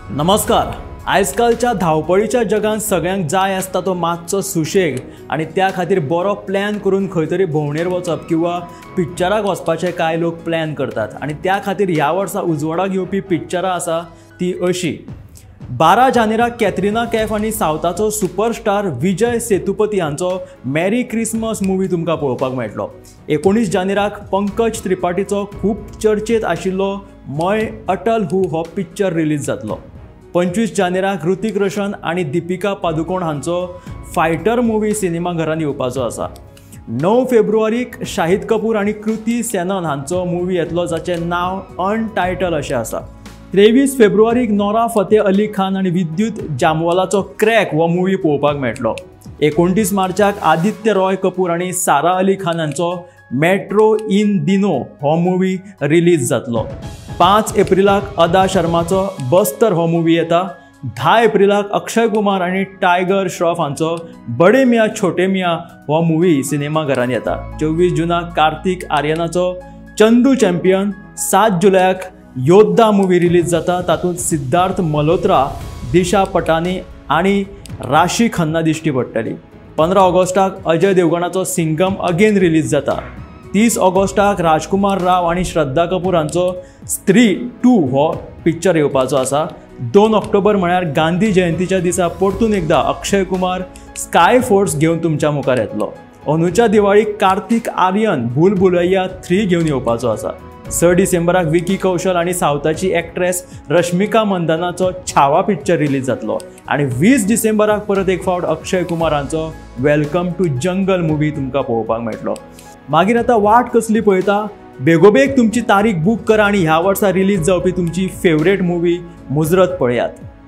नमस्कार। आजकालच्या धावपळीच्या जगात सगळ्यांक जाय आसता तो मातसो सुशेग आणि त्या खातीर बरो प्लॅन करून खंय तरी भोंवडेर वचप किंवा पिक्चराक वचपाचे कांय लोक प्लॅन करतात आणि त्या खातीर ह्या वर्सा उजवाडाक येवपी पिक्चरां आसा ती अशी। 12 जानेराक कॅटरिना कैफ आणि सावथाचो सुपरस्टार विजय सेतुपती हांचो मेरी क्रिसमस मूवी तुमकां पळोवपाक मेळटलो। 19 जानेराक पंकज त्रिपाठीचो खूब चर्चेत आशिल्लो मय अटल हो पिक्चर रिलीज जातलो। 25 जानेराक ऋतिक रोशन आणि दीपिका पादुकोण हांचो फायटर मूवी सिनेमाघरांत येवपाचो आसा। 9 फेब्रुवारीक शाहिद कपूर आणि कृती सेनन हांचो मूवी येतलो जाचें नांव अनटायटल अशें आसा। 23 फेब्रुवारीक नोरा फतेह अली खान आणि विद्युत जामवालाचो क्रॅक हो मूवी पळोवपाक मेळटलो। 29 मार्चाक आदित्य रॉय कपूर आणि सारा अली खान हांचो मेट्रो इन दिनो हो मूवी रिलीज जातलो। 5 एप्रिलाक अदा शर्माचो बस्तर हो मूवी येता। 10 एप्रिलाक अक्षय कुमार आणि टायगर श्रॉफ हांचो बडे मियाँ छोटे मियाँ हो मूवी सिनेमाघरांत येता। 24 जूनाक कार्तिक आर्यनाचो चंदू चॅम्पियन। 7 जुलयाक योद्धा मूवी रिलीज जाता। तातूंत सिद्धार्थ मल्होत्रा, दिशा पटानी आणि राशी खन्ना दिश्टी पडटली। 15 ऑगस्टाक अजय देवगणाचो सिंघम अगेन रिलीज जाता। 30 ऑगस्टाक राजकुमार राव आणि श्रद्धा कपूर हांचो स्त्री 2 हो पिक्चर येवपाचो आसा। 2 ऑक्टोबर म्हळ्यार गांधी जयंतीच्या दिसा परतून एकदा अक्षय कुमार स्काय फोर्स घेवन तुमच्या मुखार येतलो। अनुच्या दिवाळीक कार्तिक आर्यन भूल भुलैया 3 घेवन येवपाचो आसा। 6 डिसेंबराक विकी कौशल आणि सावथाची एक्ट्रेस रश्मिका मंदानाचो छावा पिक्चर रिलीज जातलो आणि 20 डिसेंबराक परत एक फावट अक्षय कुमार हांचो वेलकम टू जंगल मूवी तुमकां पळोवपाक मेळटलो। मागीर आता वाट कसली पळयता, बेगोबेग तुमची तारीख बूक करा आणि ह्या वर्सा रिलीज जावपी तुमची फेवरेट मूवी मुजरत पळयात।